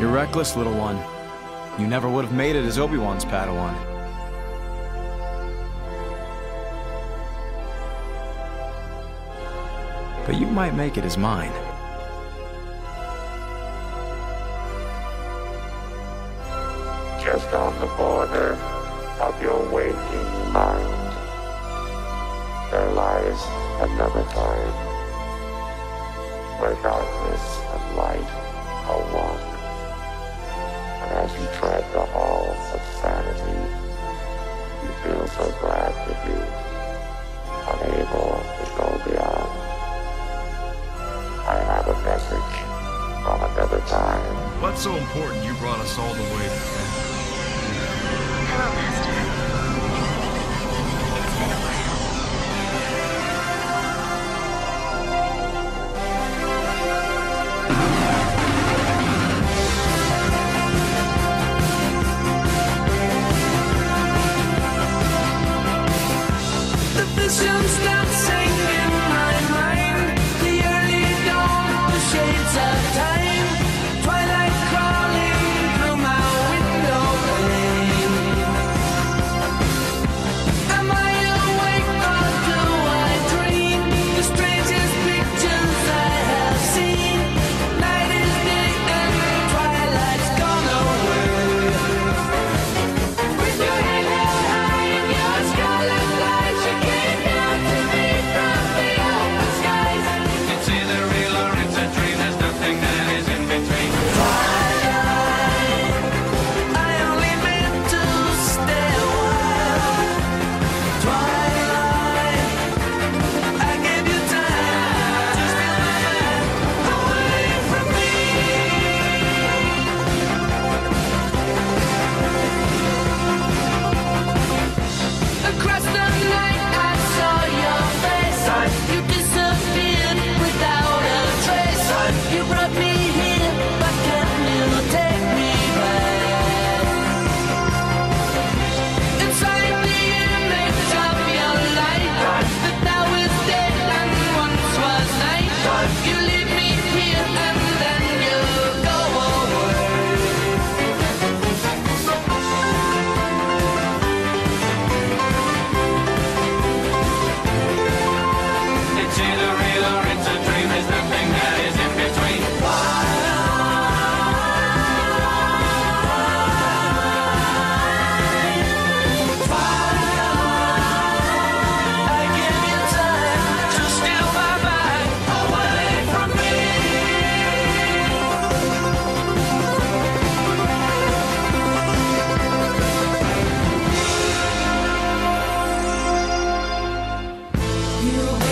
You're reckless, little one. You never would have made it as Obi-Wan's Padawan. But you might make it as mine. Just on the border of your waking mind, there lies another time, where darkness and light are one. And as you tread the halls of sanity, you feel so glad to be unable to go beyond. I have a message from another time. What's so important you brought us all the way here? Hello, Master. It's been a while. The visions dancing in my mind, the early dawn, the shades of time, twilight crawling through my window pane. Am I awake or do I dream? The strangest pictures I have seen. Night is day and twilight's gone away. With your head held high in your scarlet light, you came down to me from the open skies. It's either real or it's a dream. There's nothing that is in between. Twilight, I only meant to stay a while. Twilight, I gave you time to steal my mind away from me. Across the night I saw your face. You disappeared without a trace. You brought me here, but can you take me back? Inside the image of your light, that now is dead and once was night. You leave me here and then you go away. It's either real or it's a dream. There's nothing that is in between. I give you time to steal my mind away from me. You